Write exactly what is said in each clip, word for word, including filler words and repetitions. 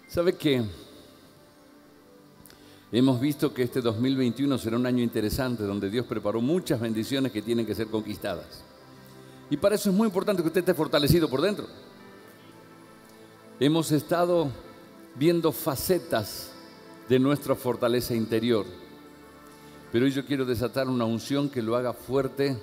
¿Sabe qué? Hemos visto que este dos mil veintiuno será un año interesante donde Dios preparó muchas bendiciones que tienen que ser conquistadas. Y para eso es muy importante que usted esté fortalecido por dentro. Hemos estado viendo facetas de nuestra fortaleza interior, pero hoy yo quiero desatar una unción que lo haga fuerte,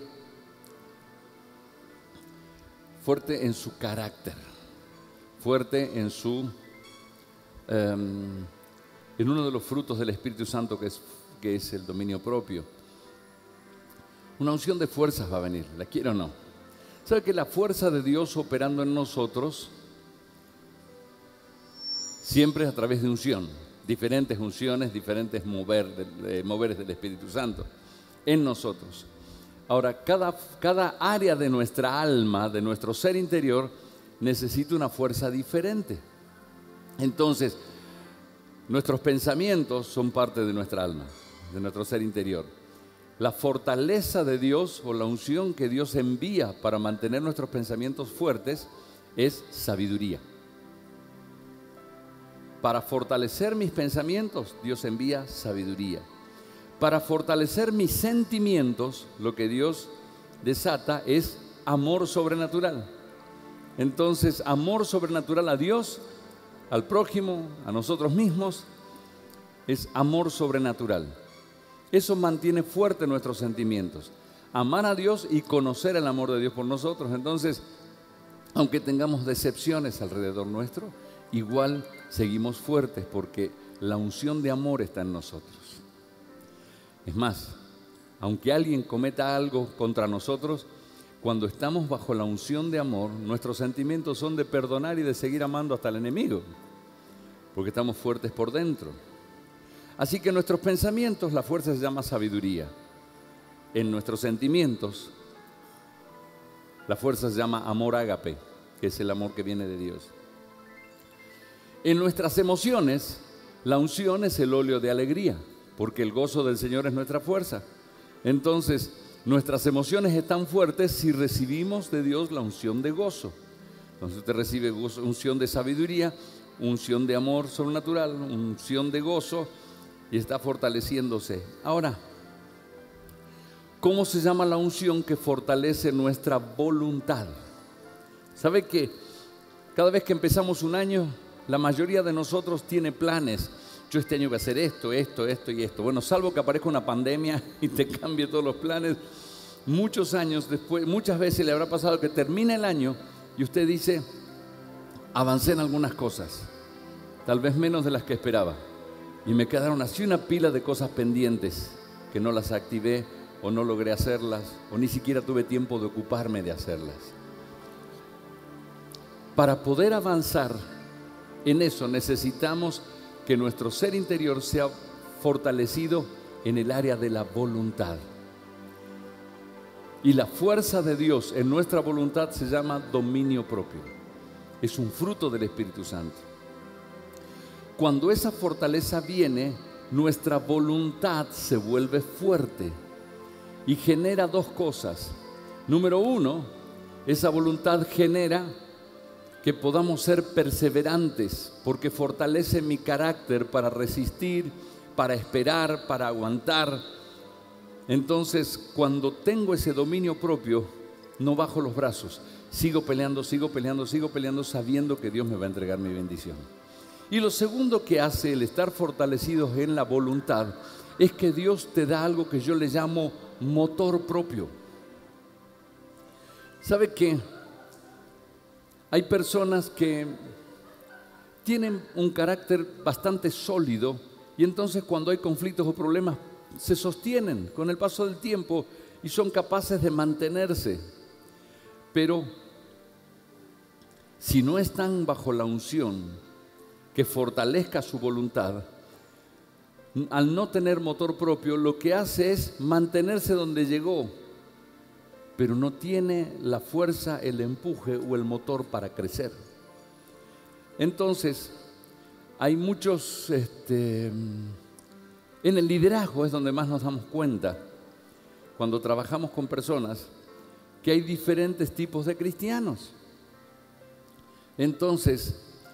fuerte en su carácter, fuerte en su... Um, en uno de los frutos del Espíritu Santo que es, que es el dominio propio. Una unción de fuerzas va a venir, ¿la quiere o no? ¿Sabe que la fuerza de Dios operando en nosotros siempre es a través de unción? Diferentes unciones, diferentes mover, eh, moveres del Espíritu Santo en nosotros. Ahora, cada, cada área de nuestra alma, de nuestro ser interior, necesita una fuerza diferente. Entonces, nuestros pensamientos son parte de nuestra alma, de nuestro ser interior. La fortaleza de Dios o la unción que Dios envía para mantener nuestros pensamientos fuertes es sabiduría. Para fortalecer mis pensamientos, Dios envía sabiduría. Para fortalecer mis sentimientos, lo que Dios desata es amor sobrenatural. Entonces, amor sobrenatural a Dios, al prójimo, a nosotros mismos, es amor sobrenatural. Eso mantiene fuerte nuestros sentimientos. Amar a Dios y conocer el amor de Dios por nosotros. Entonces, aunque tengamos decepciones alrededor nuestro, igual seguimos fuertes porque la unción de amor está en nosotros. Es más, aunque alguien cometa algo contra nosotros, cuando estamos bajo la unción de amor, nuestros sentimientos son de perdonar y de seguir amando hasta el enemigo, porque estamos fuertes por dentro. Así que en nuestros pensamientos la fuerza se llama sabiduría. En nuestros sentimientos la fuerza se llama amor ágape, que es el amor que viene de Dios. En nuestras emociones la unción es el óleo de alegría, porque el gozo del Señor es nuestra fuerza. Entonces, nuestras emociones están fuertes si recibimos de Dios la unción de gozo. Entonces usted recibe gozo, unción de sabiduría, unción de amor sobrenatural, unción de gozo y está fortaleciéndose. Ahora, ¿cómo se llama la unción que fortalece nuestra voluntad? ¿Sabe que cada vez que empezamos un año, la mayoría de nosotros tiene planes? Yo este año voy a hacer esto, esto, esto y esto. Bueno, salvo que aparezca una pandemia y te cambie todos los planes. Muchos años después, muchas veces le habrá pasado que termina el año y usted dice, avancé en algunas cosas, tal vez menos de las que esperaba. Y me quedaron así una pila de cosas pendientes que no las activé o no logré hacerlas o ni siquiera tuve tiempo de ocuparme de hacerlas. Para poder avanzar en eso necesitamos que nuestro ser interior sea fortalecido en el área de la voluntad. Y la fuerza de Dios en nuestra voluntad se llama dominio propio. Es un fruto del Espíritu Santo. Cuando esa fortaleza viene, nuestra voluntad se vuelve fuerte y genera dos cosas. Número uno, esa voluntad genera que podamos ser perseverantes, porque fortalece mi carácter para resistir, para esperar, para aguantar. Entonces, cuando tengo ese dominio propio, no bajo los brazos, sigo peleando, sigo peleando, sigo peleando, sabiendo que Dios me va a entregar mi bendición. Y lo segundo que hace el estar fortalecidos en la voluntad es que Dios te da algo que yo le llamo motor propio. ¿Sabe qué? Hay personas que tienen un carácter bastante sólido y entonces cuando hay conflictos o problemas se sostienen con el paso del tiempo y son capaces de mantenerse. Pero si no están bajo la unción que fortalezca su voluntad, al no tener motor propio, lo que hace es mantenerse donde llegó, pero no tiene la fuerza, el empuje o el motor para crecer. Entonces, hay muchos, este, en el liderazgo es donde más nos damos cuenta, cuando trabajamos con personas, que hay diferentes tipos de cristianos. Entonces,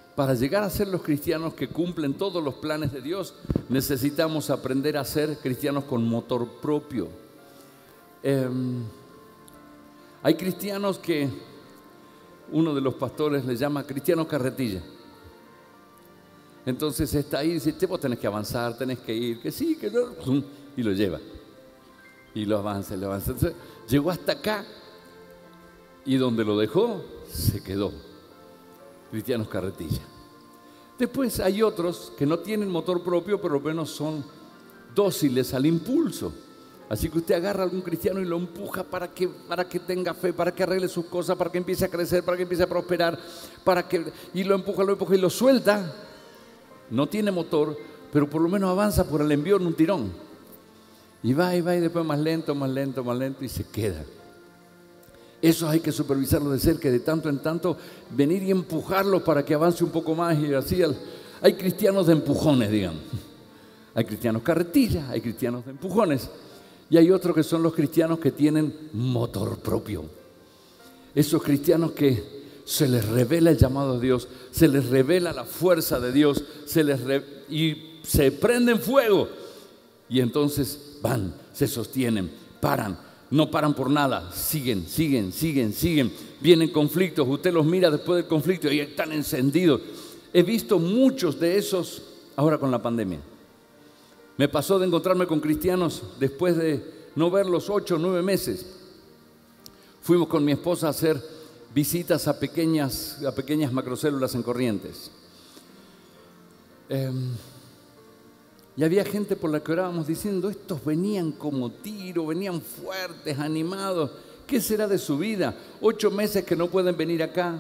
Para llegar a ser los cristianos que cumplen todos los planes de Dios, necesitamos aprender a ser cristianos con motor propio. Eh, hay cristianos que uno de los pastores le llama cristiano carretilla. Entonces está ahí y dice, vos tenés que avanzar, tenés que ir, que sí, que no, y lo lleva. Y lo avanza, lo avanza. Entonces, llegó hasta acá y donde lo dejó, se quedó. Cristianos carretilla. Después hay otros que no tienen motor propio, pero por lo menos son dóciles al impulso. Así que usted agarra a algún cristiano y lo empuja para que, para que tenga fe, para que arregle sus cosas, para que empiece a crecer, para que empiece a prosperar, para que, y lo empuja, lo empuja y lo suelta. No tiene motor, pero por lo menos avanza por el envío en un tirón. Y va y va y después más lento, más lento, más lento y se queda. Eso hay que supervisarlo de cerca, de tanto en tanto venir y empujarlos para que avance un poco más y así. Hay cristianos de empujones, digamos. Hay cristianos carretillas, hay cristianos de empujones. Y hay otros que son los cristianos que tienen motor propio. Esos cristianos que se les revela el llamado de Dios, se les revela la fuerza de Dios, se les re... y se prenden fuego. Y entonces van, se sostienen, paran, no paran por nada, siguen, siguen, siguen, siguen. Vienen conflictos, usted los mira después del conflicto y están encendidos. He visto muchos de esos ahora con la pandemia. Me pasó de encontrarme con cristianos después de no verlos ocho o nueve meses. Fuimos con mi esposa a hacer visitas a pequeñas, a pequeñas macrocélulas en Corrientes. Eh, y había gente por la que orábamos diciendo, estos venían como tiro, venían fuertes, animados. ¿Qué será de su vida? Ocho meses que no pueden venir acá.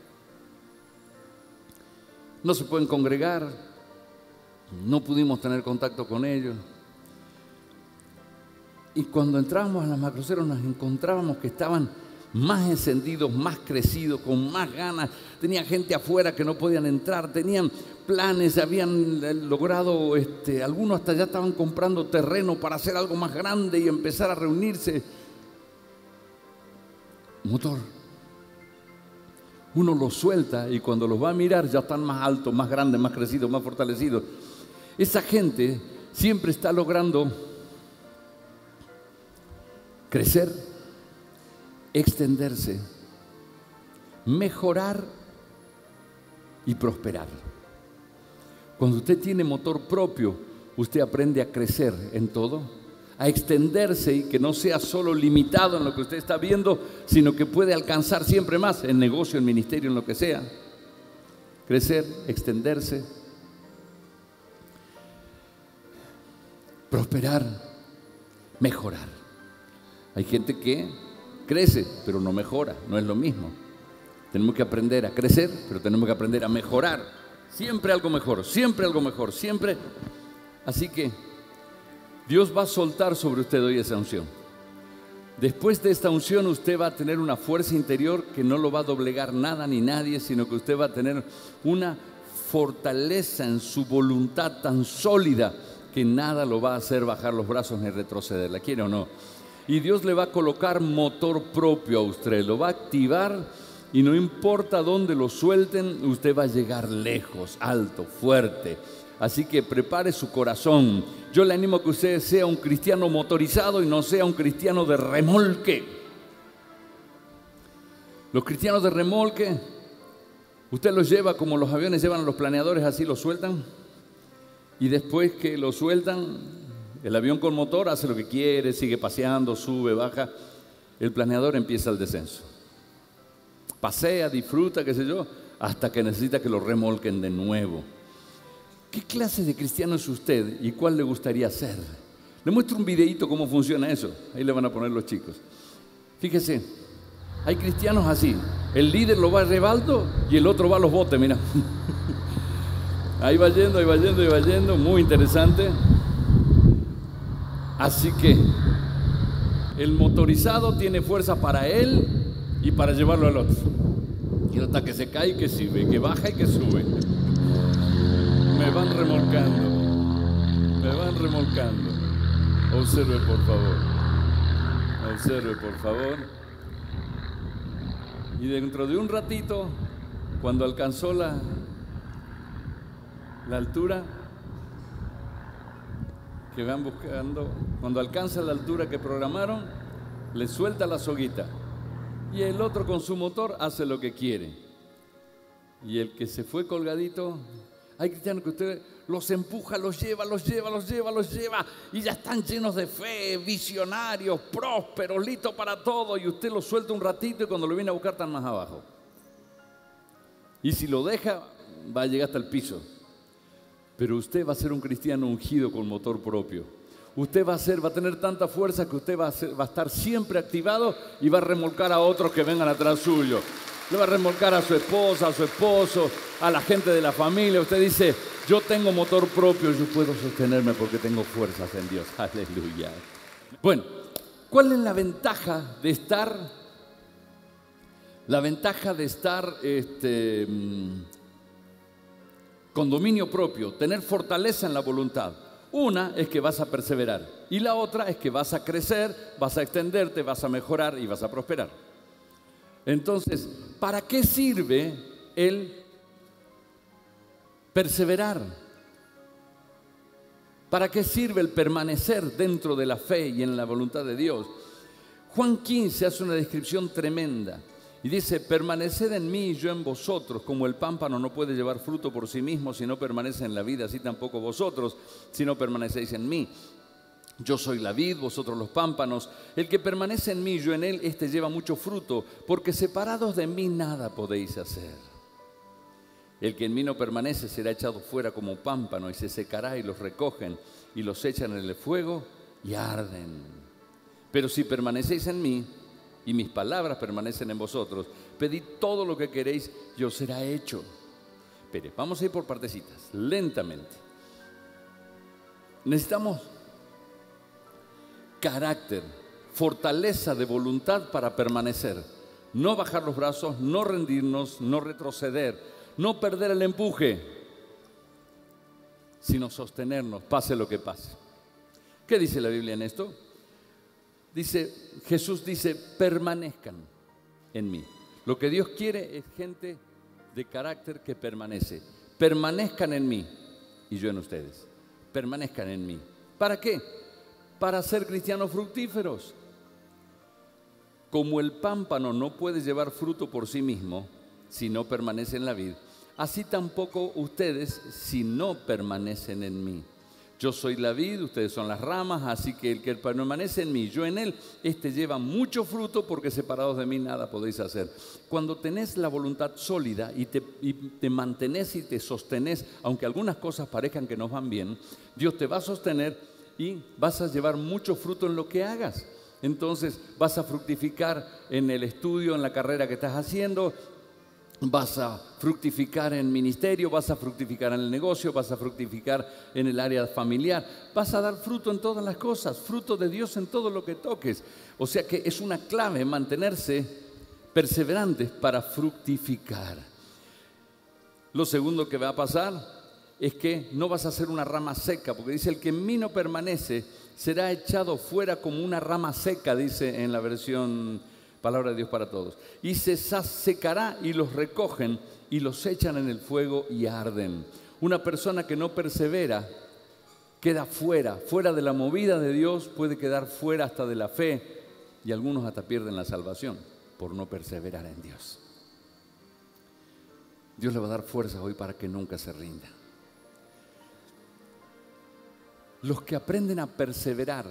No se pueden congregar. No pudimos tener contacto con ellos. Y cuando entrábamos a las macrocélulas nos encontrábamos que estaban más encendidos, más crecidos, con más ganas. Tenía gente afuera que no podían entrar, tenían planes, habían logrado, este, algunos hasta ya estaban comprando terreno para hacer algo más grande y empezar a reunirse. Motor. Uno los suelta y cuando los va a mirar ya están más altos, más grandes, más crecidos, más fortalecidos. Esa gente siempre está logrando crecer, extenderse, mejorar y prosperar. Cuando usted tiene motor propio, usted aprende a crecer en todo, a extenderse y que no sea solo limitado en lo que usted está viendo, sino que puede alcanzar siempre más en negocio, en ministerio, en lo que sea. Crecer, extenderse, prosperar, mejorar. Hay gente que crece, pero no mejora, no es lo mismo. Tenemos que aprender a crecer, pero tenemos que aprender a mejorar. Siempre algo mejor, siempre algo mejor, siempre. Así que Dios va a soltar sobre usted hoy esa unción. Después de esta unción usted va a tener una fuerza interior que no lo va a doblegar nada ni nadie, sino que usted va a tener una fortaleza en su voluntad tan sólida que nada lo va a hacer bajar los brazos ni retroceder. ¿La quiere o no? Y Dios le va a colocar motor propio a usted, lo va a activar y no importa dónde lo suelten, usted va a llegar lejos, alto, fuerte. Así que prepare su corazón. Yo le animo a que usted sea un cristiano motorizado y no sea un cristiano de remolque. Los cristianos de remolque, usted los lleva como los aviones llevan a los planeadores, así los sueltan. Y después que lo sueltan, el avión con motor hace lo que quiere, sigue paseando, sube, baja. El planeador empieza el descenso. Pasea, disfruta, qué sé yo, hasta que necesita que lo remolquen de nuevo. ¿Qué clase de cristiano es usted y cuál le gustaría ser? Le muestro un videíto cómo funciona eso. Ahí le van a poner los chicos. Fíjese, hay cristianos así. El líder lo va a rebaldo y el otro va a los botes, mira. Ahí va yendo, ahí va yendo, ahí va yendo. Muy interesante. Así que el motorizado tiene fuerza para él y para llevarlo al otro. Y hasta que se cae y que sube, que baja y que sube. Me van remolcando, me van remolcando. Observe por favor, observe por favor. Y dentro de un ratito, cuando alcanzó la, la altura que van buscando, cuando alcanza la altura que programaron, le suelta la soguita y el otro con su motor hace lo que quiere. Y el que se fue colgadito, hay cristianos que usted los empuja, los lleva, los lleva, los lleva, los lleva y ya están llenos de fe, visionarios, prósperos, listos para todo, y usted los suelta un ratito y cuando lo viene a buscar están más abajo. Y si lo deja, va a llegar hasta el piso. Pero usted va a ser un cristiano ungido con motor propio. Usted va a ser, va a tener tanta fuerza que usted va a, ser, va a estar siempre activado y va a remolcar a otros que vengan atrás suyo. Le va a remolcar a su esposa, a su esposo, a la gente de la familia. Usted dice, yo tengo motor propio, yo puedo sostenerme porque tengo fuerzas en Dios. Aleluya. Bueno, ¿cuál es la ventaja de estar, la ventaja de estar, este... con dominio propio, tener fortaleza en la voluntad? Una es que vas a perseverar y la otra es que vas a crecer, vas a extenderte, vas a mejorar y vas a prosperar. Entonces, ¿para qué sirve el perseverar? ¿Para qué sirve el permanecer dentro de la fe y en la voluntad de Dios? Juan quince hace una descripción tremenda. Y dice, permaneced en mí y yo en vosotros, como el pámpano no puede llevar fruto por sí mismo si no permanece en la vid, así tampoco vosotros, si no permanecéis en mí. Yo soy la vid, vosotros los pámpanos. El que permanece en mí y yo en él, éste lleva mucho fruto, porque separados de mí nada podéis hacer. El que en mí no permanece será echado fuera como pámpano y se secará y los recogen y los echan en el fuego y arden. Pero si permanecéis en mí, y mis palabras permanecen en vosotros, pedid todo lo que queréis y os será hecho. Pero vamos a ir por partecitas, lentamente. Necesitamos carácter, fortaleza de voluntad para permanecer. No bajar los brazos, no rendirnos, no retroceder, no perder el empuje, sino sostenernos, pase lo que pase. ¿Qué dice la Biblia en esto? Dice, Jesús dice, permanezcan en mí. Lo que Dios quiere es gente de carácter que permanece. Permanezcan en mí y yo en ustedes. Permanezcan en mí. ¿Para qué? Para ser cristianos fructíferos. Como el pámpano no puede llevar fruto por sí mismo si no permanece en la vid, así tampoco ustedes si no permanecen en mí. Yo soy la vid, ustedes son las ramas, así que el que permanece en mí, yo en él, este lleva mucho fruto porque separados de mí nada podéis hacer. Cuando tenés la voluntad sólida y te, y te mantenés y te sostenés, aunque algunas cosas parezcan que no van bien, Dios te va a sostener y vas a llevar mucho fruto en lo que hagas. Entonces vas a fructificar en el estudio, en la carrera que estás haciendo, vas a fructificar en ministerio, vas a fructificar en el negocio, vas a fructificar en el área familiar, vas a dar fruto en todas las cosas, fruto de Dios en todo lo que toques. O sea que es una clave mantenerse perseverantes para fructificar. Lo segundo que va a pasar es que no vas a ser una rama seca, porque dice, el que en mí no permanece será echado fuera como una rama seca, dice en la versión Palabra de Dios para Todos. Y se secará y los recogen y los echan en el fuego y arden. Una persona que no persevera queda fuera, fuera de la movida de Dios, puede quedar fuera hasta de la fe y algunos hasta pierden la salvación por no perseverar en Dios. Dios le va a dar fuerza hoy para que nunca se rinda. Los que aprenden a perseverar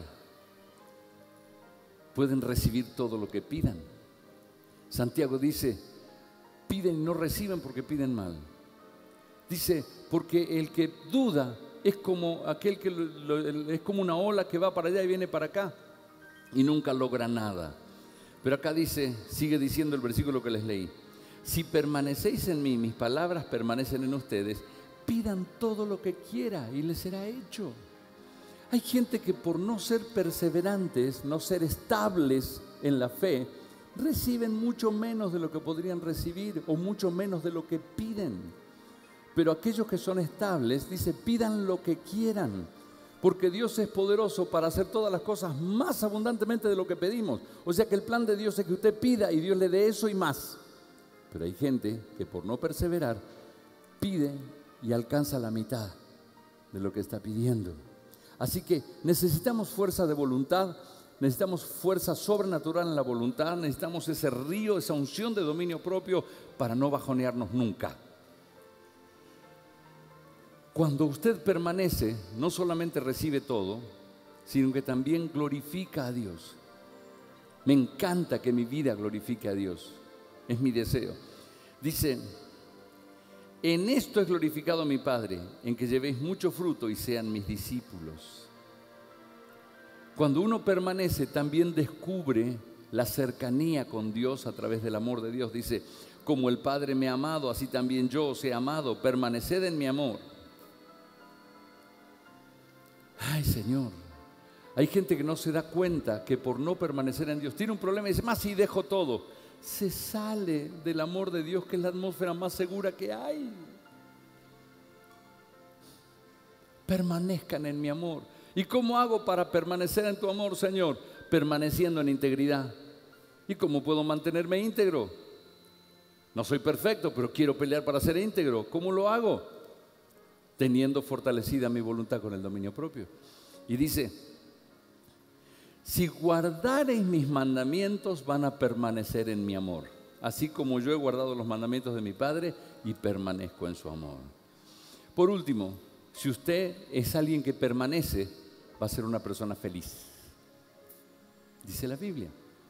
pueden recibir todo lo que pidan. Santiago dice, piden y no reciben porque piden mal. Dice, porque el que duda es como aquel que lo, lo, es como una ola que va para allá y viene para acá y nunca logra nada. Pero acá dice, sigue diciendo el versículo que les leí, si permanecéis en mí, mis palabras permanecen en ustedes, pidan todo lo que quiera y les será hecho. Hay gente que por no ser perseverantes, no ser estables en la fe, reciben mucho menos de lo que podrían recibir o mucho menos de lo que piden. Pero aquellos que son estables, dice, pidan lo que quieran, porque Dios es poderoso para hacer todas las cosas más abundantemente de lo que pedimos. O sea que el plan de Dios es que usted pida y Dios le dé eso y más. Pero hay gente que por no perseverar, pide y alcanza la mitad de lo que está pidiendo. Así que necesitamos fuerza de voluntad, necesitamos fuerza sobrenatural en la voluntad, necesitamos ese río, esa unción de dominio propio para no bajonearnos nunca. Cuando usted permanece, no solamente recibe todo, sino que también glorifica a Dios. Me encanta que mi vida glorifique a Dios. Es mi deseo. Dice, en esto es glorificado mi Padre, en que llevéis mucho fruto y sean mis discípulos. Cuando uno permanece, también descubre la cercanía con Dios a través del amor de Dios. Dice, como el Padre me ha amado, así también yo os he amado. Permaneced en mi amor. Ay, Señor, hay gente que no se da cuenta que por no permanecer en Dios tiene un problema y dice, más si dejo todo. Se sale del amor de Dios, que es la atmósfera más segura que hay. Permanezcan en mi amor. ¿Y cómo hago para permanecer en tu amor, Señor? Permaneciendo en integridad. ¿Y cómo puedo mantenerme íntegro? No soy perfecto, pero quiero pelear para ser íntegro. ¿Cómo lo hago? Teniendo fortalecida mi voluntad con el dominio propio. Y dice, si guardareis mis mandamientos, van a permanecer en mi amor, así como yo he guardado los mandamientos de mi Padre y permanezco en su amor. Por último, si usted es alguien que permanece, va a ser una persona feliz. Dice la Biblia.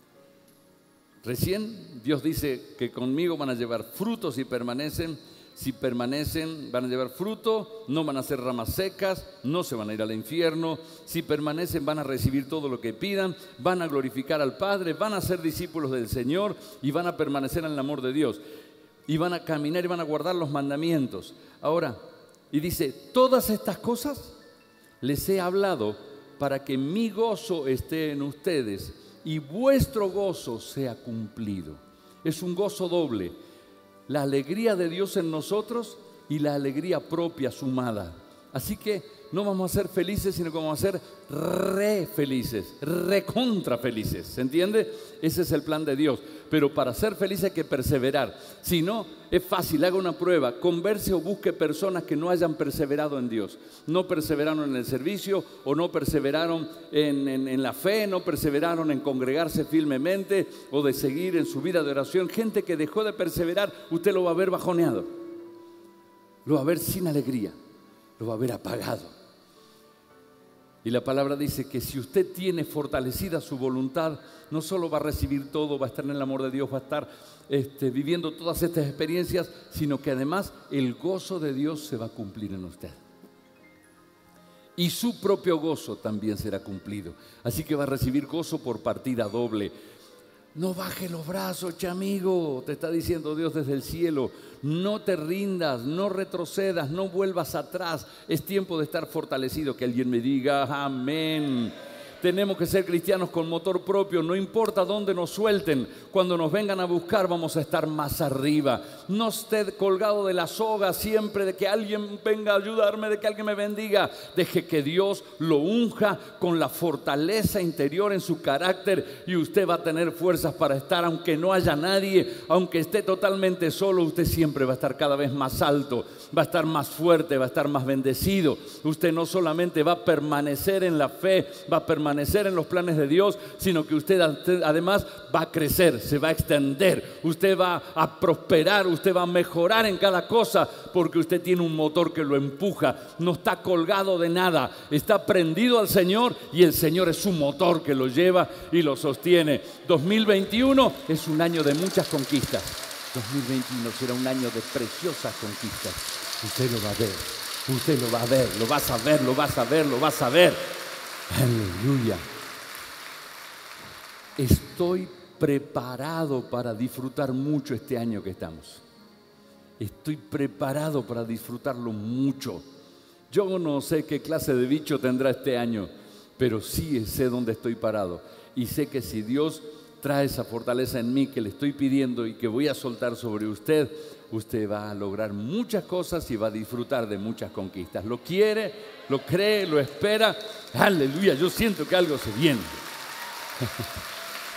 Recién Dios dice que conmigo van a llevar frutos si permanecen. Si permanecen, van a llevar fruto, no van a ser ramas secas, no se van a ir al infierno. Si permanecen, van a recibir todo lo que pidan, van a glorificar al Padre, van a ser discípulos del Señor y van a permanecer en el amor de Dios. Y van a caminar y van a guardar los mandamientos. Ahora, y dice, todas estas cosas les he hablado para que mi gozo esté en ustedes y vuestro gozo sea cumplido. Es un gozo doble. La alegría de Dios en nosotros y la alegría propia sumada. Así que no vamos a ser felices, sino que vamos a ser re felices, recontra felices. ¿Se entiende? Ese es el plan de Dios. Pero para ser feliz hay que perseverar. Si no, es fácil, haga una prueba, converse o busque personas que no hayan perseverado en Dios. No perseveraron en el servicio o no perseveraron en, en, en la fe, no perseveraron en congregarse firmemente o de seguir en su vida de oración. Gente que dejó de perseverar, usted lo va a ver bajoneado. Lo va a ver sin alegría, lo va a ver apagado. Y la palabra dice que si usted tiene fortalecida su voluntad, no solo va a recibir todo, va a estar en el amor de Dios, va a estar este, viviendo todas estas experiencias, sino que además el gozo de Dios se va a cumplir en usted. Y su propio gozo también será cumplido. Así que va a recibir gozo por partida doble. No baje los brazos, chamigo, te está diciendo Dios desde el cielo. No te rindas, no retrocedas, no vuelvas atrás. Es tiempo de estar fortalecido. Que alguien me diga amén. Tenemos que ser cristianos con motor propio, no importa dónde nos suelten. Cuando nos vengan a buscar vamos a estar más arriba. No esté colgado de la soga siempre de que alguien venga a ayudarme, de que alguien me bendiga. Deje que Dios lo unja con la fortaleza interior en su carácter y usted va a tener fuerzas para estar, aunque no haya nadie, aunque esté totalmente solo, usted siempre va a estar cada vez más alto, va a estar más fuerte, va a estar más bendecido. Usted no solamente va a permanecer en la fe, va a permanecer en los planes de Dios, sino que usted además va a crecer, se va a extender, usted va a prosperar, usted va a mejorar en cada cosa, porque usted tiene un motor que lo empuja, no está colgado de nada, está prendido al Señor y el Señor es su motor que lo lleva y lo sostiene. dos mil veintiuno es un año de muchas conquistas. dos mil veintiuno será un año de preciosas conquistas. Usted lo va a ver, usted lo va a ver, lo vas a ver, lo vas a ver, lo vas a ver. Aleluya. Estoy preparado para disfrutar mucho este año que estamos. Estoy preparado para disfrutarlo mucho. Yo no sé qué clase de bicho tendrá este año, pero sí sé dónde estoy parado. Y sé que si Dios trae esa fortaleza en mí que le estoy pidiendo y que voy a soltar sobre usted, usted va a lograr muchas cosas y va a disfrutar de muchas conquistas. ¿Lo quiere? ¿Lo cree? ¿Lo espera? Aleluya, yo siento que algo se viene.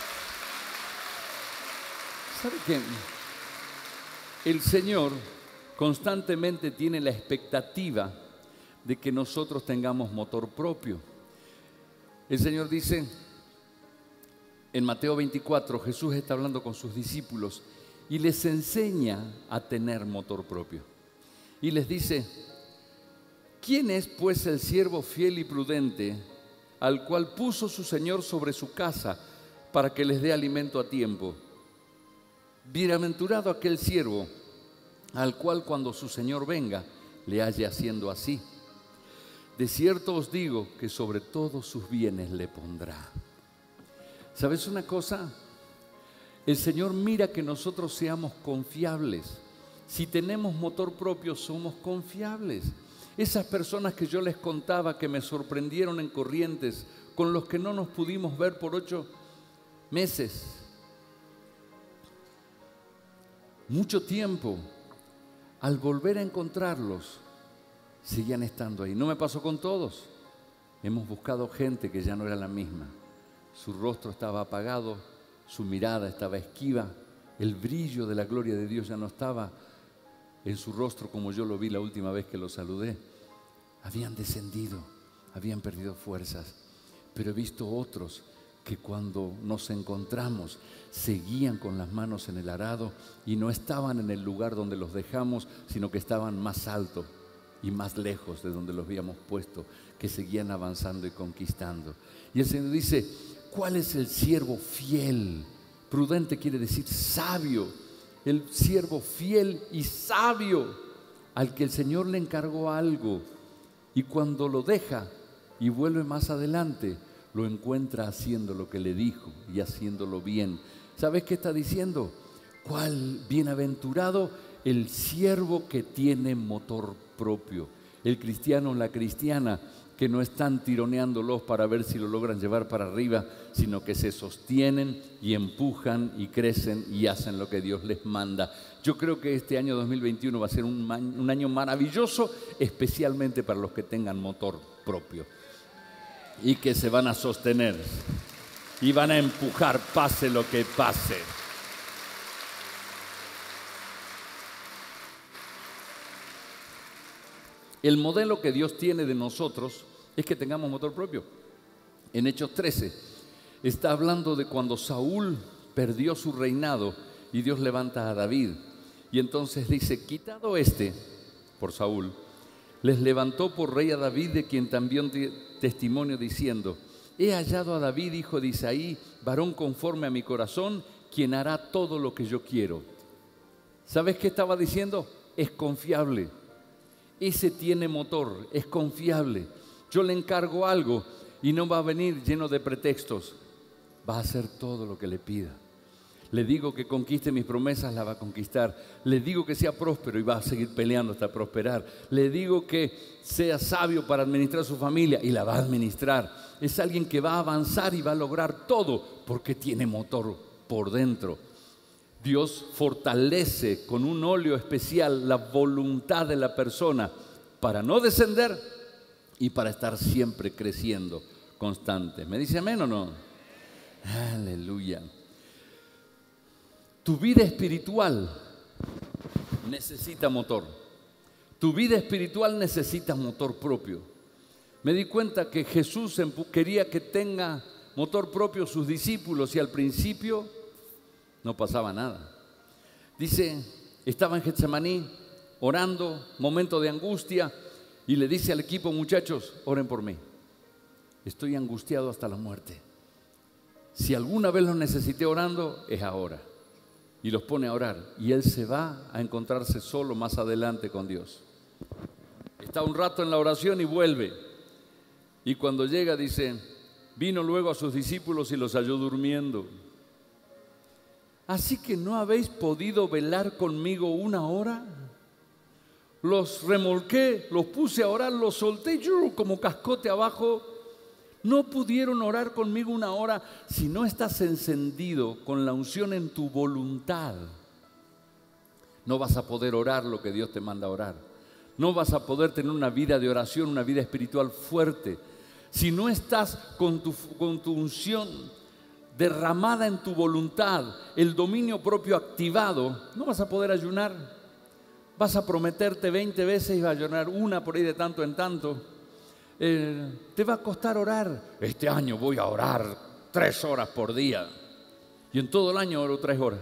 ¿Sabe qué? El Señor constantemente tiene la expectativa de que nosotros tengamos motor propio. El Señor dice en Mateo veinticuatro, Jesús está hablando con sus discípulos y les enseña a tener motor propio. Y les dice: ¿quién es pues el siervo fiel y prudente al cual puso su Señor sobre su casa para que les dé alimento a tiempo? Bienaventurado aquel siervo al cual cuando su Señor venga le halle haciendo así. De cierto os digo que sobre todos sus bienes le pondrá. ¿Sabes una cosa? El Señor mira que nosotros seamos confiables. Si tenemos motor propio, somos confiables. Esas personas que yo les contaba que me sorprendieron en Corrientes, con los que no nos pudimos ver por ocho meses, mucho tiempo, al volver a encontrarlos, seguían estando ahí. No me pasó con todos. Hemos buscado gente que ya no era la misma. Su rostro estaba apagado, su mirada estaba esquiva, el brillo de la gloria de Dios ya no estaba en su rostro como yo lo vi la última vez que lo saludé. Habían descendido, habían perdido fuerzas, pero he visto otros que cuando nos encontramos seguían con las manos en el arado y no estaban en el lugar donde los dejamos, sino que estaban más alto y más lejos de donde los habíamos puesto, que seguían avanzando y conquistando. Y el Señor dice: ¿cuál es el siervo fiel? Prudente quiere decir sabio. El siervo fiel y sabio al que el Señor le encargó algo y cuando lo deja y vuelve más adelante, lo encuentra haciendo lo que le dijo y haciéndolo bien. ¿Sabes qué está diciendo? ¿Cuál bienaventurado el siervo que tiene motor propio? El cristiano o la cristiana que no están tironeándolos para ver si lo logran llevar para arriba, sino que se sostienen y empujan y crecen y hacen lo que Dios les manda. Yo creo que este año dos mil veintiuno va a ser un, un año maravilloso, especialmente para los que tengan motor propio y que se van a sostener y van a empujar pase lo que pase. El modelo que Dios tiene de nosotros es que tengamos motor propio. En Hechos trece está hablando de cuando Saúl perdió su reinado y Dios levanta a David. Y entonces dice: quitado este por Saúl, les levantó por rey a David, de quien también dio testimonio diciendo: he hallado a David, hijo de Isaí, varón conforme a mi corazón, quien hará todo lo que yo quiero. ¿Sabes qué estaba diciendo? Es confiable. Ese tiene motor, es confiable. Yo le encargo algo y no va a venir lleno de pretextos. Va a hacer todo lo que le pida. Le digo que conquiste mis promesas, la va a conquistar. Le digo que sea próspero y va a seguir peleando hasta prosperar. Le digo que sea sabio para administrar su familia y la va a administrar. Es alguien que va a avanzar y va a lograr todo porque tiene motor por dentro. Dios fortalece con un óleo especial la voluntad de la persona para no descender y para estar siempre creciendo constante. ¿Me dice amén o no? Aleluya. Tu vida espiritual necesita motor. Tu vida espiritual necesita motor propio. Me di cuenta que Jesús quería que tenga motor propio sus discípulos y al principio no pasaba nada. Dice, estaba en Getsemaní orando, momento de angustia, y le dice al equipo: muchachos, oren por mí. Estoy angustiado hasta la muerte. Si alguna vez los necesité orando, es ahora. Y los pone a orar. Y él se va a encontrarse solo más adelante con Dios. Está un rato en la oración y vuelve. Y cuando llega dice: vino luego a sus discípulos y los halló durmiendo. Así que no habéis podido velar conmigo una hora. Los remolqué, los puse a orar, los solté yo como cascote abajo. No pudieron orar conmigo una hora. Si no estás encendido con la unción en tu voluntad, no vas a poder orar lo que Dios te manda a orar. No vas a poder tener una vida de oración, una vida espiritual fuerte. Si no estás con tu, con tu unción derramada en tu voluntad, el dominio propio activado, no vas a poder ayunar, Vas a prometerte veinte veces y vas a llorar una por ahí de tanto en tanto. Eh, te va a costar orar. Este año voy a orar tres horas por día. Y en todo el año oro tres horas.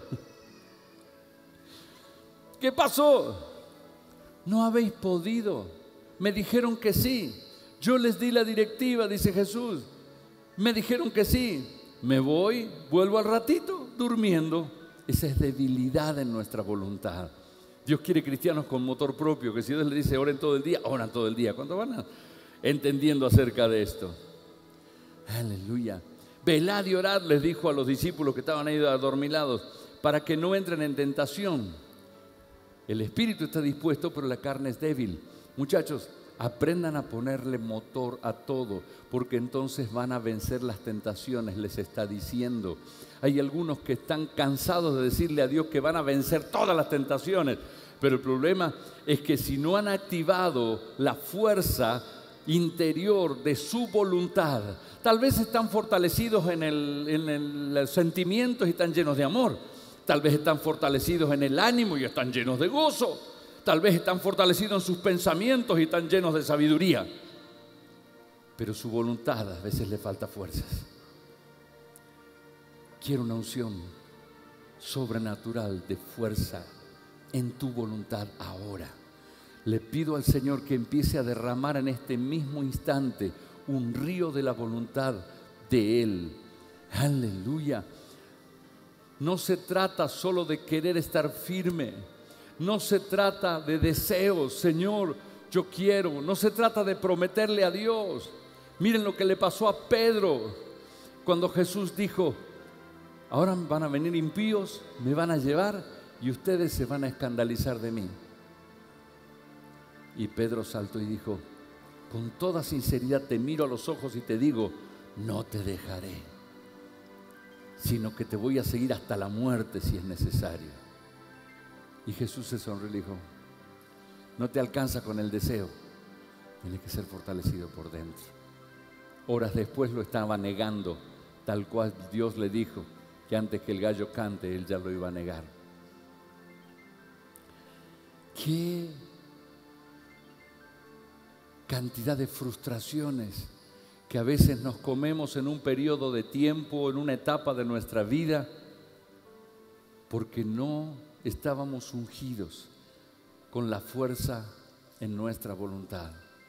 ¿Qué pasó? No habéis podido. Me dijeron que sí. Yo les di la directiva, dice Jesús. Me dijeron que sí. Me voy, vuelvo al ratito, durmiendo. Esa es debilidad en nuestra voluntad. Dios quiere cristianos con motor propio, que si Dios le dice oren todo el día, oran todo el día. ¿Cuánto van a, entendiendo acerca de esto? Aleluya. Velad y orad, les dijo a los discípulos que estaban ahí adormilados, para que no entren en tentación. El espíritu está dispuesto, pero la carne es débil. Muchachos, aprendan a ponerle motor a todo, porque entonces van a vencer las tentaciones, les está diciendo. Hay algunos que están cansados de decirle a Dios que van a vencer todas las tentaciones, pero el problema es que si no han activado la fuerza interior de su voluntad, tal vez están fortalecidos en el, en el, los sentimientos y están llenos de amor, tal vez están fortalecidos en el ánimo y están llenos de gozo, tal vez están fortalecidos en sus pensamientos y están llenos de sabiduría, pero su voluntad a veces le falta fuerzas. Quiero una unción sobrenatural de fuerza en tu voluntad ahora. Le pido al Señor que empiece a derramar en este mismo instante un río de la voluntad de Él. Aleluya. No se trata solo de querer estar firme. No se trata de deseos, Señor, yo quiero. No se trata de prometerle a Dios. Miren lo que le pasó a Pedro cuando Jesús dijo: ahora van a venir impíos, me van a llevar y ustedes se van a escandalizar de mí. Y Pedro saltó y dijo: con toda sinceridad te miro a los ojos y te digo, no te dejaré, sino que te voy a seguir hasta la muerte si es necesario. Y Jesús se sonrió y le dijo: no te alcanza con el deseo, tienes que ser fortalecido por dentro. Horas después lo estaba negando, tal cual Dios le dijo que antes que el gallo cante, él ya lo iba a negar. ¿Qué cantidad de frustraciones que a veces nos comemos en un periodo de tiempo, en una etapa de nuestra vida, porque no estábamos ungidos con la fuerza en nuestra voluntad?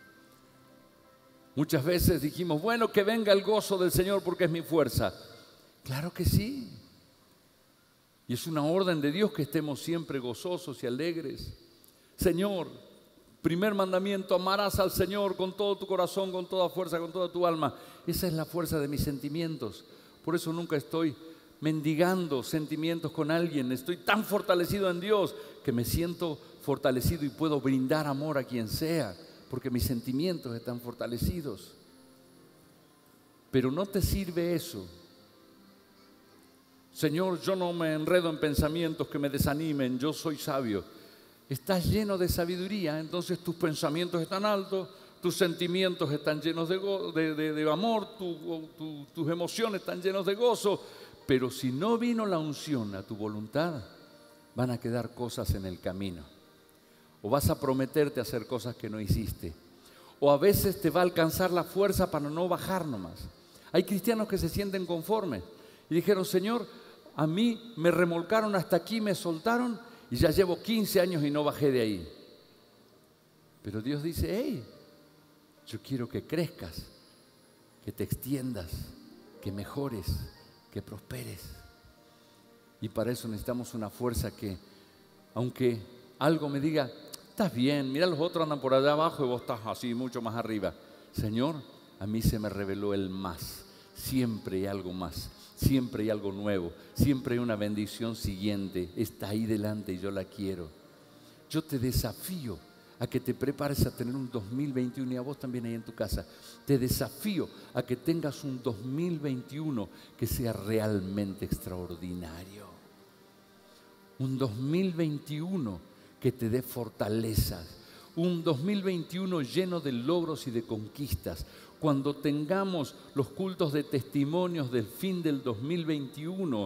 Muchas veces dijimos, bueno, que venga el gozo del Señor porque es mi fuerza. Claro que sí. Y es una orden de Dios que estemos siempre gozosos y alegres. Señor, primer mandamiento, amarás al Señor con todo tu corazón, con toda fuerza, con toda tu alma. Esa es la fuerza de mis sentimientos. Por eso nunca estoy mendigando sentimientos con alguien. Estoy tan fortalecido en Dios que me siento fortalecido y puedo brindar amor a quien sea, porque mis sentimientos están fortalecidos. Pero no te sirve eso. Señor, yo no me enredo en pensamientos que me desanimen, yo soy sabio. Estás lleno de sabiduría, entonces tus pensamientos están altos, tus sentimientos están llenos de, go de, de, de amor, tu, tu, tus emociones están llenos de gozo. Pero si no vino la unción a tu voluntad, van a quedar cosas en el camino. O vas a prometerte hacer cosas que no hiciste. O a veces te va a alcanzar la fuerza para no bajar nomás. Hay cristianos que se sienten conformes y dijeron, Señor, a mí me remolcaron hasta aquí, me soltaron y ya llevo quince años y no bajé de ahí. Pero Dios dice, hey, yo quiero que crezcas, que te extiendas, que mejores, que prosperes. Y para eso necesitamos una fuerza que, aunque algo me diga, estás bien, mira los otros andan por allá abajo y vos estás así mucho más arriba. Señor, a mí se me reveló el más. Siempre hay algo más, siempre hay algo nuevo, siempre hay una bendición siguiente. Está ahí delante y yo la quiero. Yo te desafío a que te prepares a tener un dos mil veintiuno y a vos también ahí en tu casa. Te desafío a que tengas un dos mil veintiuno que sea realmente extraordinario. Un dos mil veintiuno que te dé fortalezas. Un dos mil veintiuno lleno de logros y de conquistas. Cuando tengamos los cultos de testimonios del fin del dos mil veintiuno,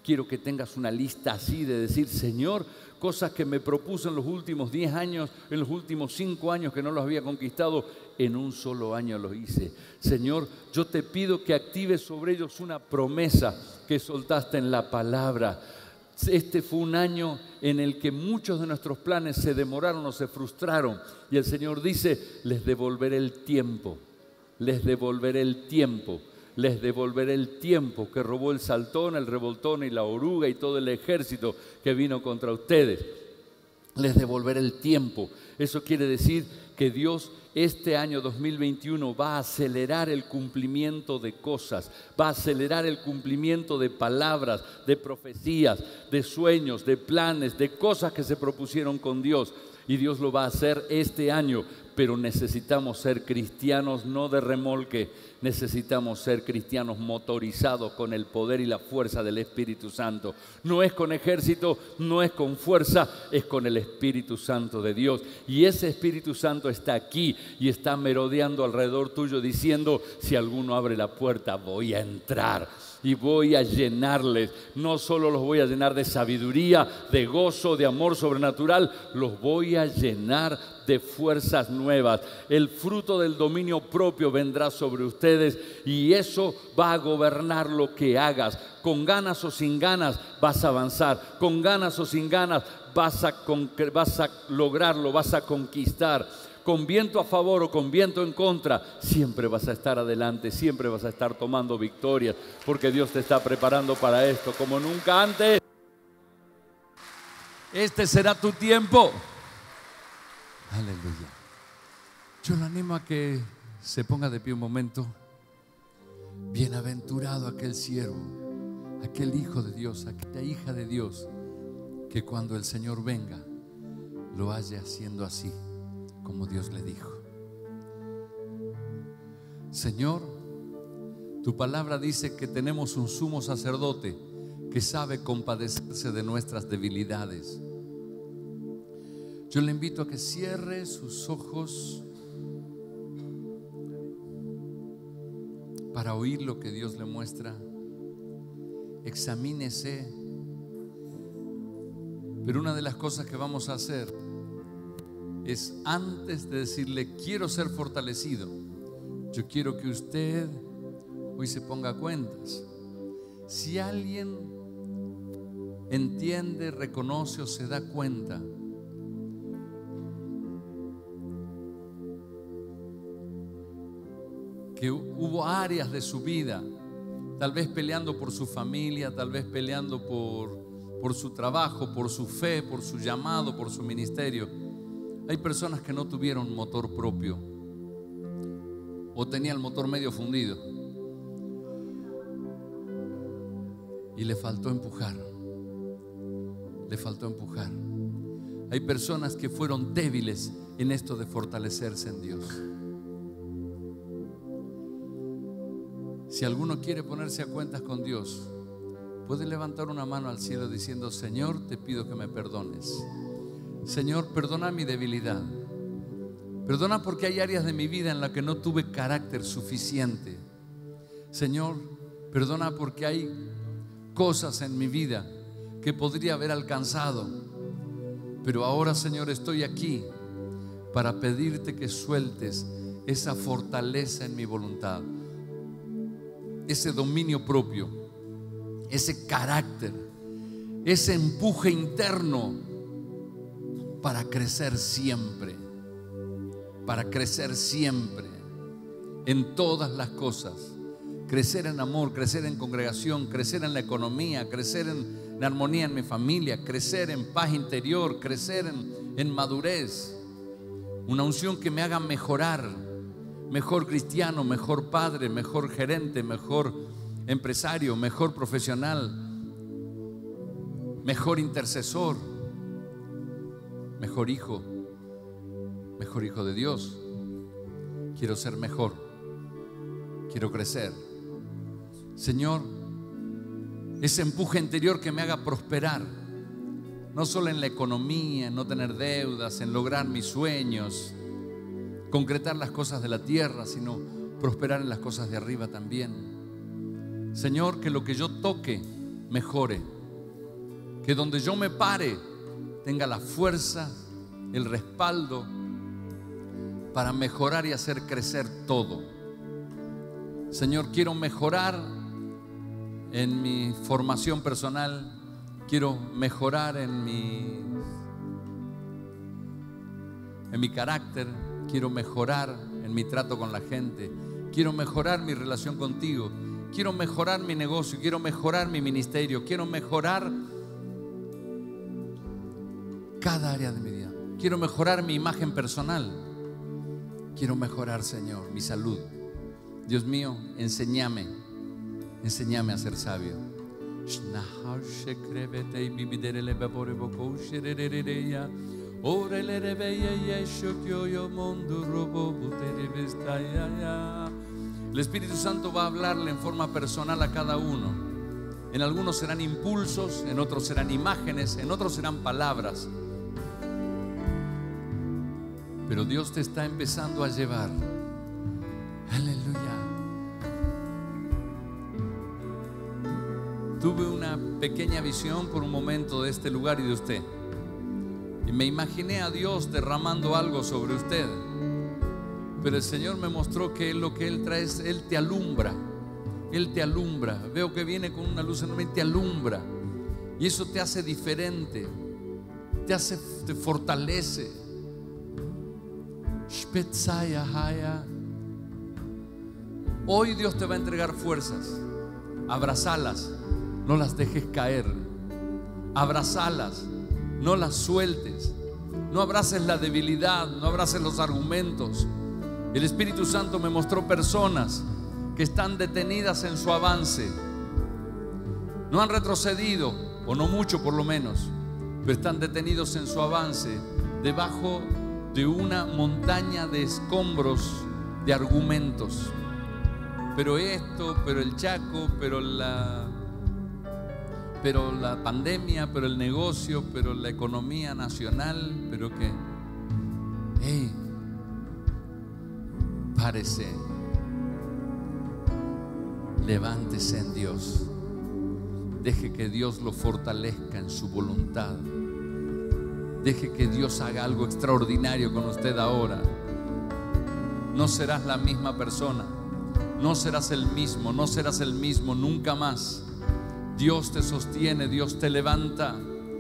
quiero que tengas una lista así de decir, Señor, cosas que me propuse en los últimos diez años, en los últimos cinco años que no los había conquistado, en un solo año los hice. Señor, yo te pido que actives sobre ellos una promesa que soltaste en la palabra. Este fue un año en el que muchos de nuestros planes se demoraron o se frustraron. Y el Señor dice, les devolveré el tiempo, les devolveré el tiempo. Les devolveré el tiempo que robó el saltón, el revoltón y la oruga y todo el ejército que vino contra ustedes. Les devolveré el tiempo. Eso quiere decir que Dios este año dos mil veintiuno va a acelerar el cumplimiento de cosas, va a acelerar el cumplimiento de palabras, de profecías, de sueños, de planes, de cosas que se propusieron con Dios. Y Dios lo va a hacer este año, pero necesitamos ser cristianos no de remolque, necesitamos ser cristianos motorizados con el poder y la fuerza del Espíritu Santo. No es con ejército, no es con fuerza, es con el Espíritu Santo de Dios. Y ese Espíritu Santo está aquí y está merodeando alrededor tuyo diciendo, si alguno abre la puerta, voy a entrar. Y voy a llenarles, no solo los voy a llenar de sabiduría, de gozo, de amor sobrenatural, los voy a llenar de fuerzas nuevas. El fruto del dominio propio vendrá sobre ustedes y eso va a gobernar lo que hagas. Con ganas o sin ganas vas a avanzar, con ganas o sin ganas vas a, vas a lograrlo, vas a conquistar. Con viento a favor o con viento en contra, siempre vas a estar adelante, siempre vas a estar tomando victorias, porque Dios te está preparando para esto como nunca antes. Este será tu tiempo. Aleluya. Yo lo animo a que se ponga de pie un momento. Bienaventurado aquel siervo, aquel hijo de Dios, aquella hija de Dios, que cuando el Señor venga, lo halle haciendo así, como Dios le dijo. Señor, tu palabra dice que tenemos un sumo sacerdote que sabe compadecerse de nuestras debilidades. Yo le invito a que cierre sus ojos para oír lo que Dios le muestra. Examínese. Pero una de las cosas que vamos a hacer es, antes de decirle quiero ser fortalecido, yo quiero que usted hoy se ponga a cuentas. Si alguien entiende, reconoce o se da cuenta que hubo áreas de su vida, tal vez peleando por su familia, tal vez peleando por, por su trabajo, por su fe, por su llamado, por su ministerio. Hay personas que no tuvieron motor propio o tenían el motor medio fundido y le faltó empujar, le faltó empujar. Hay personas que fueron débiles en esto de fortalecerse en Dios. Si alguno quiere ponerse a cuentas con Dios, puede levantar una mano al cielo diciendo, Señor, te pido que me perdones. Señor, perdona mi debilidad. Perdona porque hay áreas de mi vida en las que no tuve carácter suficiente. Señor, perdona porque hay cosas en mi vida que podría haber alcanzado. Pero ahora, Señor, estoy aquí para pedirte que sueltes esa fortaleza en mi voluntad, ese dominio propio, ese carácter, ese empuje interno para crecer siempre, para crecer siempre en todas las cosas, crecer en amor, crecer en congregación, crecer en la economía, crecer en, en armonía en mi familia, crecer en paz interior, crecer en, en madurez, una unción que me haga mejorar, mejor cristiano, mejor padre, mejor gerente, mejor empresario, mejor profesional, mejor intercesor, mejor hijo, mejor hijo de Dios. Quiero ser mejor, quiero crecer. Señor, ese empuje interior que me haga prosperar, no solo en la economía, en no tener deudas, en lograr mis sueños, concretar las cosas de la tierra, sino prosperar en las cosas de arriba también. Señor, que lo que yo toque mejore, Que donde yo me pare tenga la fuerza, el respaldo para mejorar y hacer crecer todo. Señor, quiero mejorar en mi formación personal, quiero mejorar en mi, en mi carácter, quiero mejorar en mi trato con la gente, quiero mejorar mi relación contigo, quiero mejorar mi negocio, quiero mejorar mi ministerio, quiero mejorar cada área de mi vida, quiero mejorar mi imagen personal, quiero mejorar, Señor, mi salud. Dios mío, enséñame, enséñame a ser sabio. El Espíritu Santo va a hablarle en forma personal a cada uno. En algunos serán impulsos, en otros serán imágenes, en otros serán palabras. Pero Dios te está empezando a llevar. Aleluya. Tuve una pequeña visión por un momento de este lugar y de usted. Y me imaginé a Dios derramando algo sobre usted. Pero el Señor me mostró que lo que Él trae es, Él te alumbra. Él te alumbra. Veo que viene con una luz enorme y te alumbra. Y eso te hace diferente. Te hace, te fortalece. Hoy Dios te va a entregar fuerzas. Abrazalas, no las dejes caer. Abrazalas, no las sueltes. No abraces la debilidad, no abraces los argumentos. El Espíritu Santo me mostró personas que están detenidas en su avance. No han retrocedido, o no mucho por lo menos, pero están detenidos en su avance debajo de una montaña de escombros, de argumentos. Pero esto, pero el Chaco, pero la, pero la pandemia, pero el negocio, pero la economía nacional, pero que, hey, párese, levántese en Dios, deje que Dios lo fortalezca en su voluntad, deje que Dios haga algo extraordinario con usted ahora. No serás la misma persona. No serás el mismo, no serás el mismo nunca más. Dios te sostiene, Dios te levanta.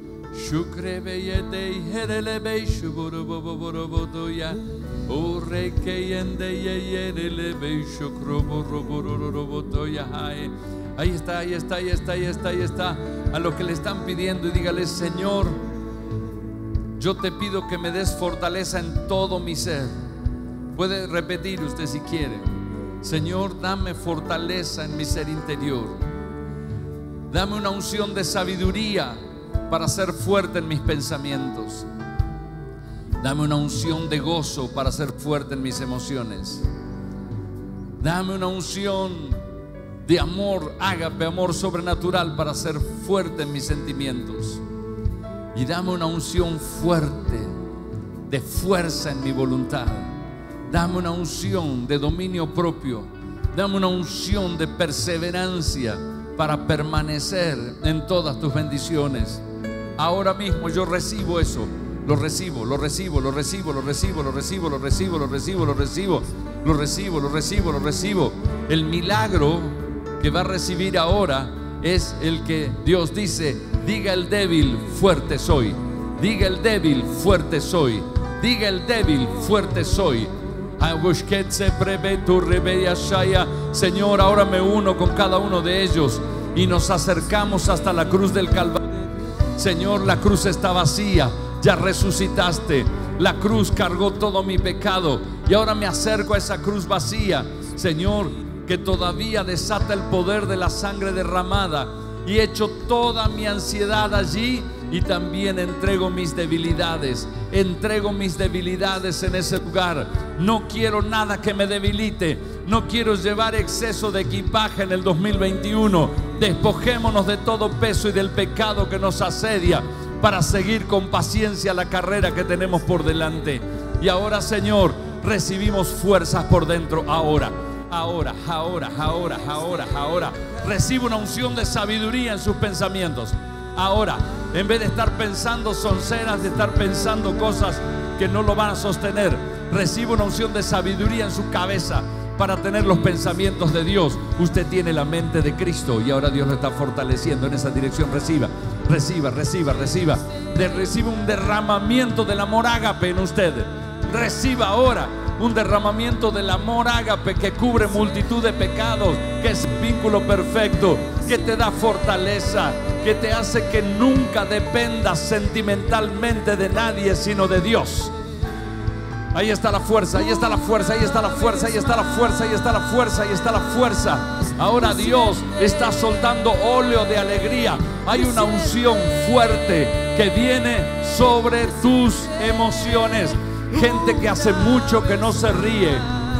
Ahí está, ahí está, ahí está, ahí está, ahí está. A lo que le están pidiendo y dígale: Señor, yo te pido que me des fortaleza en todo mi ser. Puede repetir usted si quiere. Señor, dame fortaleza en mi ser interior. Dame una unción de sabiduría para ser fuerte en mis pensamientos. Dame una unción de gozo para ser fuerte en mis emociones. Dame una unción de amor, ágape, amor sobrenatural para ser fuerte en mis sentimientos. Y dame una unción fuerte de fuerza en mi voluntad. Dame una unción de dominio propio. Dame una unción de perseverancia para permanecer en todas tus bendiciones. Ahora mismo yo recibo eso. Lo recibo, lo recibo, lo recibo, lo recibo, lo recibo, lo recibo, lo recibo, lo recibo, lo recibo, lo recibo, lo recibo. El milagro que va a recibir ahora es el que Dios dice: diga el débil, fuerte soy. Diga el débil, fuerte soy. Diga el débil, fuerte soy. Señor, ahora me uno con cada uno de ellos y nos acercamos hasta la cruz del Calvario. Señor, la cruz está vacía, ya resucitaste. La cruz cargó todo mi pecado y ahora me acerco a esa cruz vacía, Señor, que todavía desata el poder de la sangre derramada, y echo toda mi ansiedad allí. Y también entrego mis debilidades. Entrego mis debilidades en ese lugar. No quiero nada que me debilite. No quiero llevar exceso de equipaje en el dos mil veintiuno. Despojémonos de todo peso y del pecado que nos asedia, para seguir con paciencia la carrera que tenemos por delante. Y ahora, Señor, recibimos fuerzas por dentro. Ahora, ahora, ahora, ahora, ahora, ahora. Recibe una unción de sabiduría en sus pensamientos. Ahora, en vez de estar pensando sonceras, de estar pensando cosas que no lo van a sostener, recibe una unción de sabiduría en su cabeza para tener los pensamientos de Dios. Usted tiene la mente de Cristo y ahora Dios lo está fortaleciendo en esa dirección. Reciba, reciba, reciba, reciba. De, reciba un derramamiento del amor ágape en usted. Reciba ahora un derramamiento del amor ágape que cubre multitud de pecados, que es vínculo perfecto, que te da fortaleza, que te hace que nunca dependas sentimentalmente de nadie sino de Dios. Ahí está la fuerza, ahí está la fuerza, ahí está la fuerza, ahí está la fuerza, ahí está la fuerza, ahí está la fuerza. Ahora Dios está soltando óleo de alegría. Hay una unción fuerte que viene sobre tus emociones. Gente que hace mucho que no se ríe.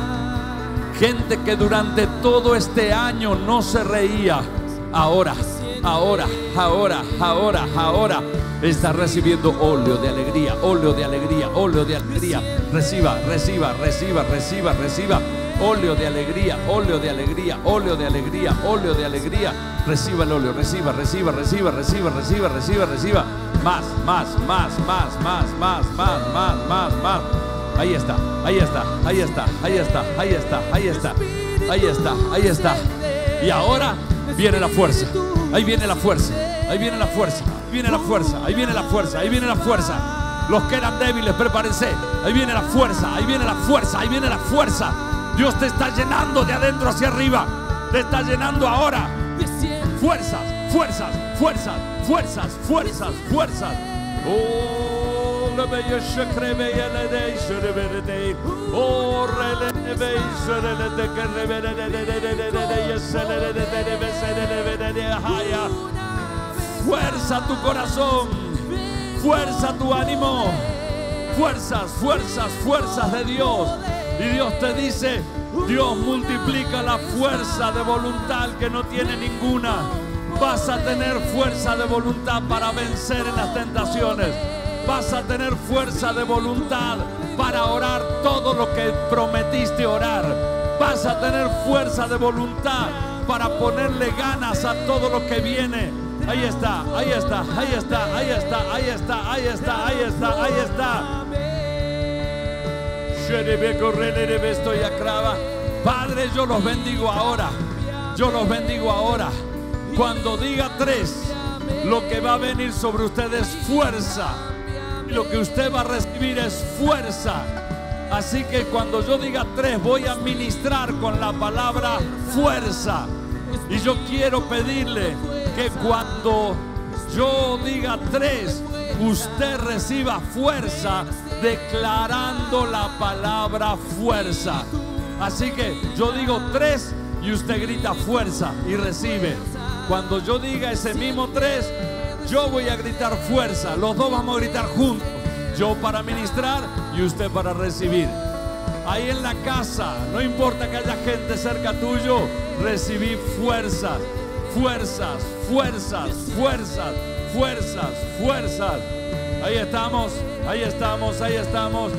Gente que durante todo este año no se reía. Ahora, ahora, ahora, ahora, ahora está recibiendo óleo de alegría, óleo de alegría, óleo de alegría. Reciba, reciba, reciba, reciba, reciba. Óleo de alegría, óleo de alegría, óleo de alegría, óleo de alegría. Reciba el óleo, reciba, reciba, reciba, reciba, reciba, reciba, reciba. Más, más, más, más, más, más, más, más, más, más. Ahí está, ahí está, ahí está, ahí está, ahí está, ahí está, ahí está, ahí está. Y ahora viene la fuerza. Ahí viene la fuerza, ahí viene la fuerza, ahí viene la fuerza, ahí viene la fuerza, ahí viene la fuerza. Los que eran débiles, prepárense. Ahí viene la fuerza, ahí viene la fuerza, ahí viene la fuerza. Dios te está llenando de adentro hacia arriba. Te está llenando ahora. Fuerzas, fuerzas, fuerzas, fuerzas, fuerzas, fuerzas. Oh, le bello se creve y le de se reverde. Oh, rele de se rele de que reverde de de de de de de se le de de de se le de de haya. Fuerza tu corazón. Fuerza tu ánimo. Fuerzas, fuerzas, fuerzas de Dios. Y Dios te dice, Dios multiplica la fuerza de voluntad que no tiene ninguna. Vas a tener fuerza de voluntad para vencer en las tentaciones. Vas a tener fuerza de voluntad para orar todo lo que prometiste orar. Vas a tener fuerza de voluntad para ponerle ganas a todo lo que viene. Ahí está, ahí está, ahí está, ahí está, ahí está, ahí está, ahí está, ahí está. Padre, yo los bendigo ahora. Yo los bendigo ahora. Cuando diga tres, lo que va a venir sobre ustedes es fuerza. Y lo que usted va a recibir es fuerza. Así que cuando yo diga tres, voy a ministrar con la palabra fuerza. Y yo quiero pedirle que cuando yo diga tres, usted reciba fuerza declarando la palabra fuerza. Así que yo digo tres y usted grita fuerza y recibe. Cuando yo diga ese mismo tres, yo voy a gritar fuerza. Los dos vamos a gritar juntos. Yo para ministrar y usted para recibir. Ahí en la casa, no importa que haya gente cerca tuyo, recibí fuerzas, fuerzas, fuerzas, fuerzas, fuerzas, fuerzas. Ahí estamos, ahí estamos, ahí estamos.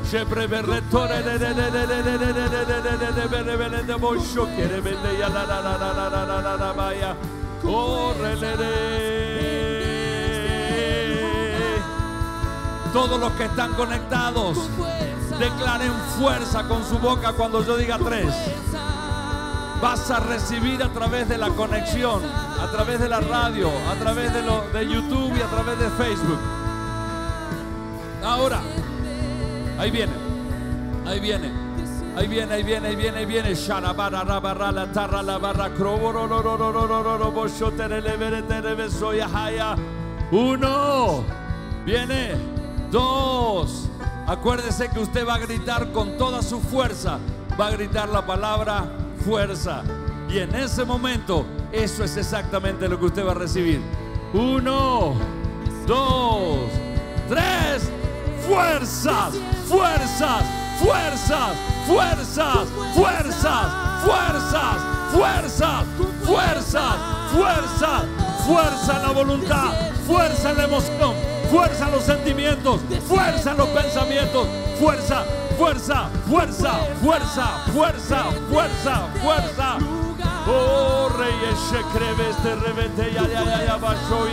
Todos los que están conectados, declaren fuerza con su boca cuando yo diga tres. Vas a recibir a través de la conexión, a través de la radio, a través de, lo, de YouTube y a través de Facebook. Ahora, ahí viene, ahí viene, ahí viene, ahí viene, ahí viene, ahí viene. Sharabara, rabara, la tarra, la barra, croboro, ro, ro, ro, ro, ro, ro, ro, bosho, terele, vere, terebe, soy, ajaya. Uno, viene. Dos. Acuérdese que usted va a gritar con toda su fuerza. Va a gritar la palabra fuerza. Y en ese momento, eso es exactamente lo que usted va a recibir. Uno, dos, tres. Fuerzas, fuerzas, fuerzas, fuerzas, fuerzas, fuerzas, fuerzas, fuerzas, fuerzas, fuerza en la voluntad, fuerza en la emoción, fuerza en los sentimientos, fuerza en los pensamientos, fuerza, fuerza, fuerza, fuerza, fuerza, fuerza, fuerza. Oh, rey, ese creve este revete, ya, ya, ya, ya, bajo,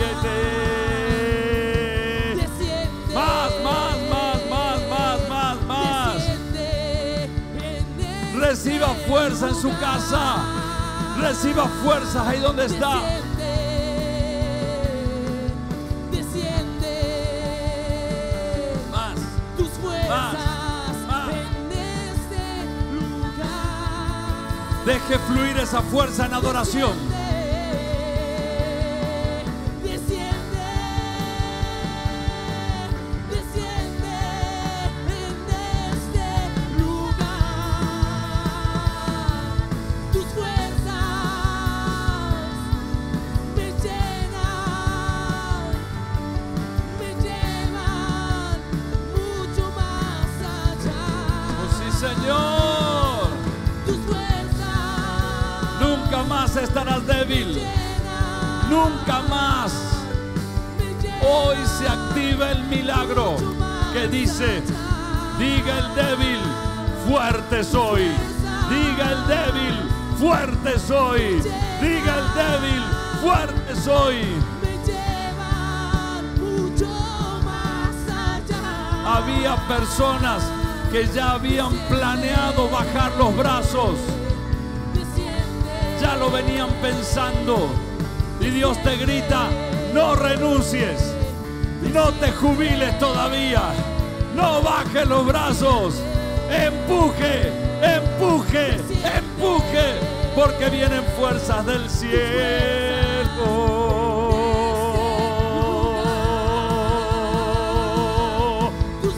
más, más, más, más, más, más, más. Reciba fuerza en su casa. Reciba fuerzas ahí donde está. Más, tus fuerzas más, más. en este lugar. Deje fluir esa fuerza en adoración. Desciende, desciende en este lugar. Tus fuerzas me llenan, me llevan mucho más allá. Oh, sí, Señor. Tus fuerzas Nunca más estarás débil. llenan, Nunca más. me llevan Hoy se activa el milagro que dice: diga el débil, fuerte soy. Diga el débil, fuerte soy. Diga el débil, fuerte soy. me llevan mucho más allá. Había personas que ya habían planeado bajar los brazos. Desciende, Ya lo venían pensando. Y Dios te grita: no renuncies. No te jubiles todavía. No bajes los brazos. Empuje, empuje, empuje. Porque vienen fuerzas del cielo. tus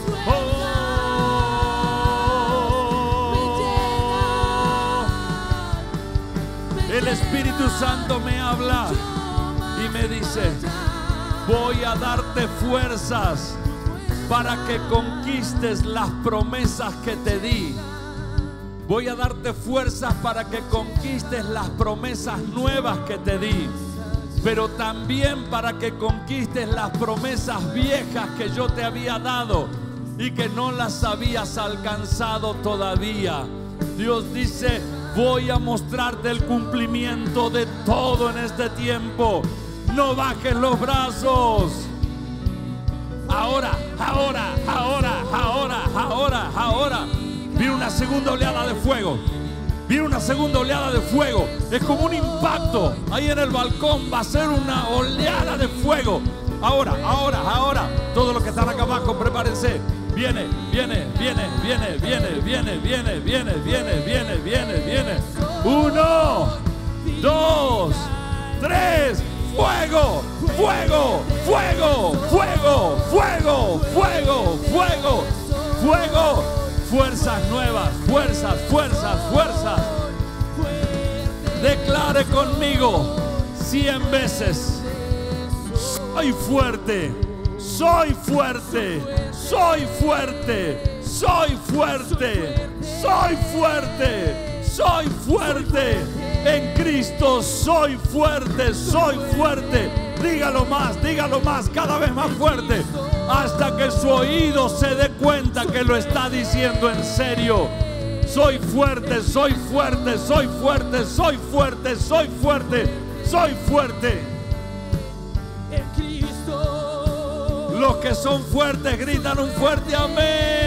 fuerzas me llenan, me El Espíritu Santo me habla y me dice: voy a darte fuerzas para que conquistes las promesas que te di. Voy a darte fuerzas para que conquistes las promesas nuevas que te di. Pero también para que conquistes las promesas viejas que yo te había dado y que no las habías alcanzado todavía. Dios dice: voy a mostrarte el cumplimiento de todo en este tiempo. No bajes los brazos. Ahora, ahora, ahora, ahora, ahora, ahora. Viene una segunda oleada de fuego. Viene una segunda oleada de fuego. Es como un impacto. Ahí en el balcón va a ser una oleada de fuego. Ahora, ahora, ahora. Todos los que están acá abajo, prepárense. Viene, viene, viene, viene, viene, viene, viene, viene, viene, viene, viene, viene. Uno, dos, tres. Fuego, fuego, fuego, fuego, fuego, fuego, fuego, fuego. Fuerzas nuevas, fuerzas, fuerzas, fuerzas. Declare conmigo cien veces: soy fuerte, soy fuerte, soy fuerte, soy fuerte, soy fuerte, soy fuerte. En Cristo soy fuerte, soy fuerte. Dígalo más, dígalo más, cada vez más fuerte, hasta que su oído se dé cuenta que lo está diciendo en serio. Soy fuerte, soy fuerte, soy fuerte, soy fuerte, soy fuerte, soy fuerte. en Cristo. Los que son fuertes gritan un fuerte amén.